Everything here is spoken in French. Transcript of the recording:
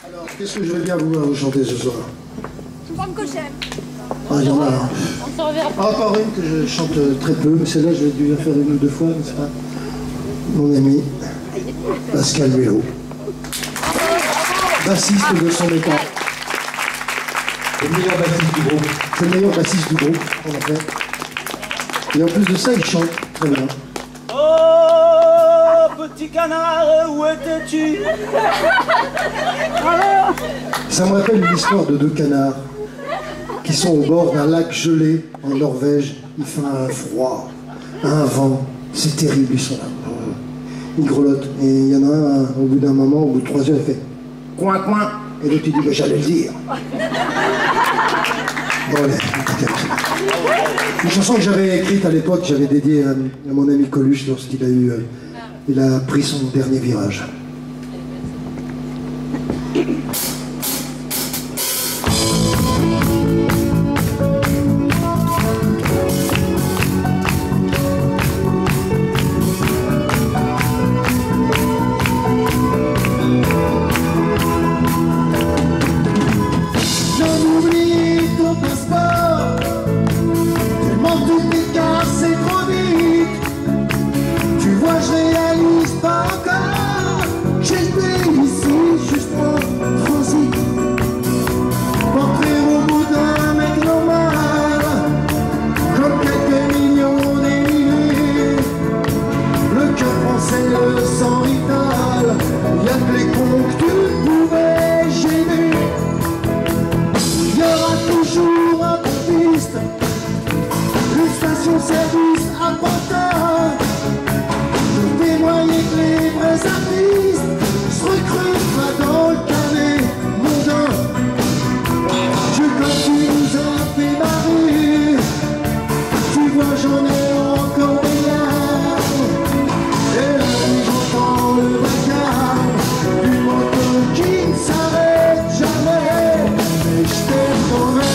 Alors, qu'est-ce que je vais bien vouloir vous chanter ce soir? Pomme que j'aime. Ah, il y en a. Hein. On s'en reverra. Encore une que je chante très peu, mais celle-là, je vais dû la faire une ou deux fois, n'est-ce pas? Mon ami Pascal Mello, bassiste de son état. Le meilleur bassiste du groupe. C'est le meilleur bassiste du groupe, en fait. Et en plus de ça, il chante très bien. Oh, petit canard, où étais-tu? Ça me rappelle une histoire de deux canards qui sont au bord d'un lac gelé en Norvège. Il fait un froid, un vent, c'est terrible, ils sont là. Ils grelottent. Et il y en a un, au bout d'un moment, au bout de 3 heures, il fait coin, coin. Et l'autre, il dit, bah, j'allais le dire. Bon, allez, une chanson que j'avais écrite à l'époque, j'avais dédiée à mon ami Coluche lorsqu'il a eu, il a pris son dernier virage. Service important pour témoigner que les vrais artistes se recrutent pas dans le carré mondain. Je quand tu nous as fait marrer, tu vois j'en ai encore des larmes. Et là j'entends le vacarme du moteur qui ne s'arrête jamais. Mais je t'aime quand même.